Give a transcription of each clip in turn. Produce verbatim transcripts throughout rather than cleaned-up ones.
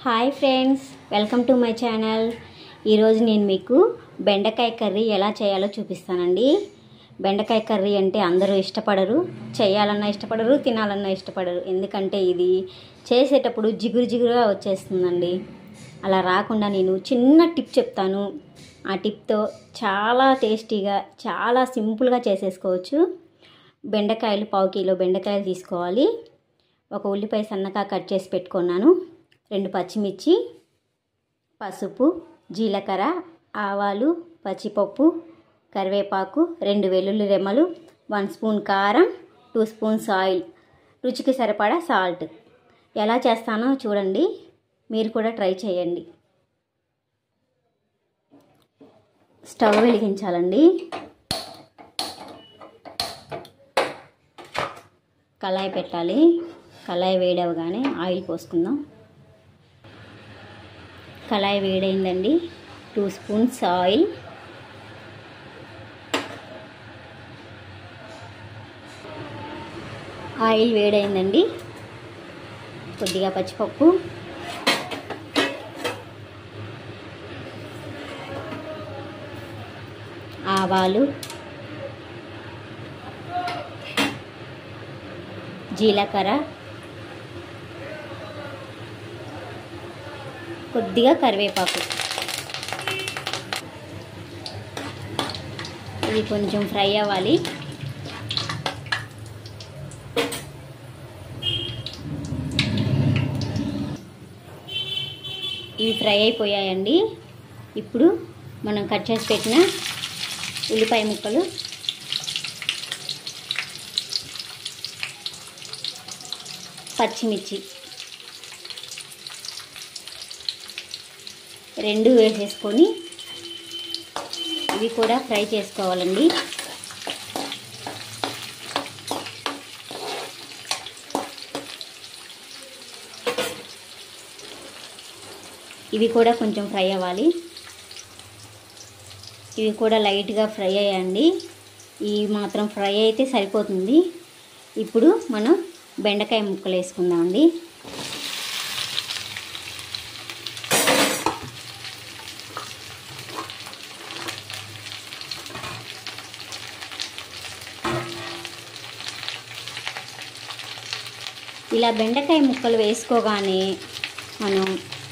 Hi friends, welcome to my channel. ఈరోజు నేను మీకు బెండకాయ కర్రీ ఎలా చేయాలో చూపిస్తానండి. బెండకాయ కర్రీ అంటే అందరూ ఇష్టపడరు, చేయాలన్నా ఇష్టపడరు, తినాలన్నా ఇష్టపడరు. ఎందుకంటే ఇది చేసేటప్పుడు జిగురు జిగురుగా వచ్చేస్తుందండి. అలా రాకుండా నేను చిన్న టిప్ చెప్తాను. ఆ టిప్తో చాలా టేస్టీగా, చాలా సింపుల్గా చేసేసుకోవచ్చు. బెండకాయలు పావు కిలో బెండకాయలు తీసుకోవాలి. ఒక ఉల్లిపాయ సన్నగా కట్ చేసి పెట్టుకున్నాను. రెండు పచ్చిమిర్చి, పసుపు, జీలకర్ర, ఆవాలు, పచ్చిపప్పు, కరివేపాకు, రెండు వెల్లుల్లి రెమ్మలు, వన్ స్పూన్ కారం, టూ స్పూన్స్ ఆయిల్, రుచికి సరిపడా సాల్ట్. ఎలా చేస్తానో చూడండి, మీరు కూడా ట్రై చేయండి. స్టవ్ వెలిగించాలండి. కళాయి పెట్టాలి. కళాయి వేడవగానే ఆయిల్ పోసుకుందాం. కళాయి వేడైందండి. టూ స్పూన్స్ ఆయిల్, ఆయిల్ వేడైందండి. కొద్దిగా పచ్చిపప్పు, ఆవాలు, జీలకర్ర, కొద్దిగా కరివేపాకు. ఇది కొంచెం ఫ్రై అవ్వాలి. ఇవి ఫ్రై అయిపోయాయండి. ఇప్పుడు మనం కట్ చేసి పెట్టిన ఉల్లిపాయ ముక్కలు, పచ్చిమిర్చి రెండు వేసేసుకొని ఇవి కూడా ఫ్రై చేసుకోవాలండి. ఇవి కూడా కొంచెం ఫ్రై అవ్వాలి. ఇవి కూడా లైట్గా ఫ్రై అయ్యండి. ఈ మాత్రం ఫ్రై అయితే సరిపోతుంది. ఇప్పుడు మనం బెండకాయ ముక్కలు వేసుకుందామండి. ఇలా బెండకాయ ముక్కలు వేసుకోగానే మనం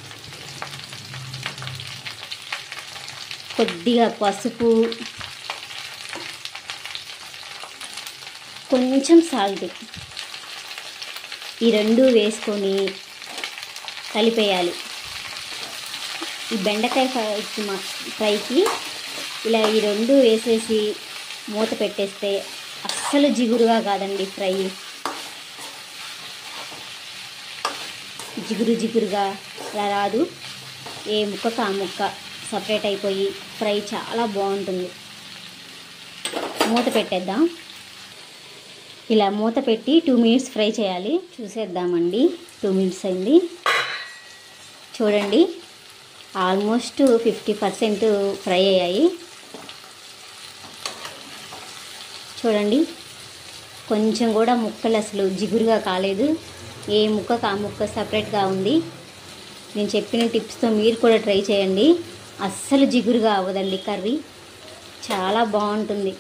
కొద్దిగా పసుపు, కొంచెం సాల్ట్, ఈ రెండు వేసుకొని కలిపేయాలి. ఈ బెండకాయ ఫ్రైకి ఫ్రైకి ఇలా ఈ రెండు వేసేసి మూత పెట్టేస్తే అస్సలు జిగురుగా కాదండి ఫ్రై. జిగురు జిగురుగా ఇలా రాదు. ఏ ముక్కకు ఆ ముక్క సపరేట్ అయిపోయి ఫ్రై చాలా బాగుంటుంది. మూత పెట్టేద్దాం. ఇలా మూత పెట్టి టూ మినిట్స్ ఫ్రై చేయాలి. చూసేద్దామండి. టూ మినిట్స్ అయింది. చూడండి, ఆల్మోస్ట్ ఫిఫ్టీ పర్సెంట్ ఫ్రై అయ్యాయి. చూడండి, కొంచెం కూడా ముక్కలు అసలు జిగురుగా కాలేదు. ఏ ముక్కకు ఆ ముక్క సపరేట్గా ఉంది. నేను చెప్పిన టిప్స్తో మీరు కూడా ట్రై చేయండి. అస్సలు జిగురుగా అవ్వదండి కర్రీ, చాలా బాగుంటుంది.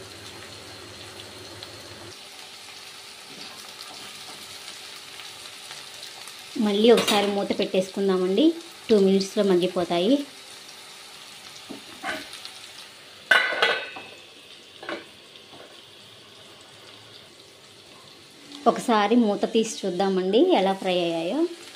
మళ్ళీ ఒకసారి మూత పెట్టేసుకుందామండి. టూ మినిట్స్లో మగ్గిపోతాయి. ఒకసారి మూత తీసి చూద్దామండి ఎలా ఫ్రై అయ్యాయో.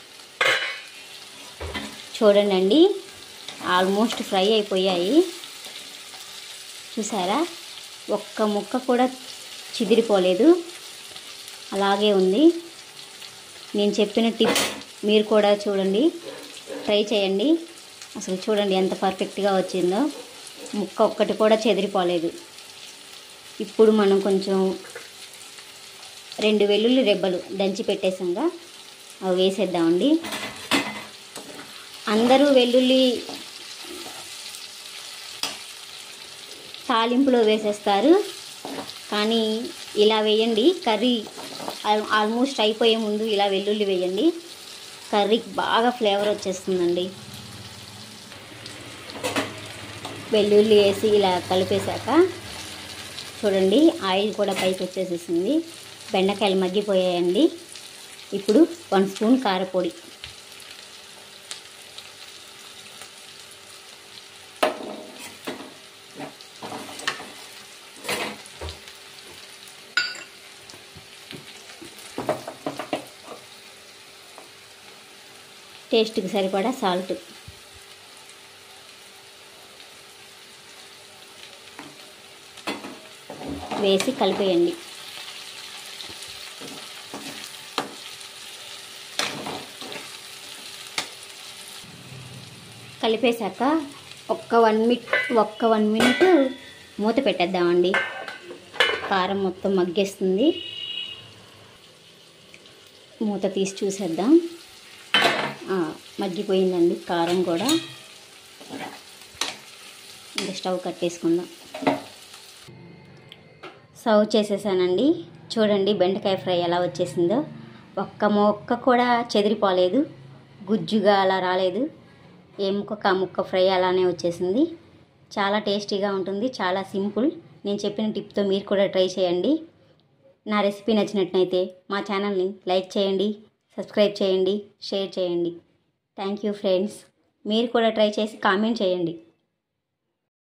చూడండి, ఆల్మోస్ట్ ఫ్రై అయిపోయాయి. చూసారా, ఒక్క ముక్క కూడా చిదిరిపోలేదు, అలాగే ఉంది. నేను చెప్పిన టిప్ మీరు కూడా చూడండి, ట్రై చేయండి. అసలు చూడండి ఎంత పర్ఫెక్ట్గా వచ్చిందో, ముక్క ఒక్కటి కూడా చెదిరిపోలేదు. ఇప్పుడు మనం కొంచెం రెండు వెల్లుల్లి రెబ్బలు దంచి పెట్టేసాంగా అవి వేసేద్దామండి. అందరూ వెల్లుల్లి తాలింపులో వేసేస్తారు, కానీ ఇలా వేయండి. కర్రీ ఆల్మోస్ట్ అయిపోయే ముందు ఇలా వెల్లుల్లి వేయండి. కర్రీకి బాగా ఫ్లేవర్ వచ్చేస్తుందండి. వెల్లుల్లి వేసి ఇలా కలిపేశాక చూడండి ఆయిల్ కూడా పైకి వచ్చేసేసింది. బెండకాయలు మగ్గిపోయాయండి. ఇప్పుడు వన్ స్పూన్ కారపొడి, టేస్ట్కి సరిపడా సాల్ట్, వేసి కలిపేయండి. కలిపేశాక ఒక్క వన్ మినిట్ ఒక్క వన్ మినిట్ మూత పెట్టేద్దామండి. కారం మొత్తం మగ్గేస్తుంది. మూత తీసి చూసేద్దాం. మగ్గిపోయిందండి కారం కూడా. ఇంకా స్టవ్ కట్టేసుకుందాం. సర్వ్ చేసేసానండి. చూడండి బెండకాయ ఫ్రై ఎలా వచ్చేసిందో. ఒక్క మొక్క కూడా చెదిరిపోలేదు, గుజ్జుగా అలా రాలేదు. ఏ ముక్క ముక్క ఫ్రై అలానే వచ్చేసింది. చాలా టేస్టీగా ఉంటుంది, చాలా సింపుల్. నేను చెప్పిన టిప్తో మీరు కూడా ట్రై చేయండి. నా రెసిపీ నచ్చినట్లయితే మా ఛానల్ని లైక్ చేయండి, సబ్స్క్రైబ్ చేయండి, షేర్ చేయండి. Thank you friends. మీరు కూడా ట్రై చేసి కామెంట్ చేయండి.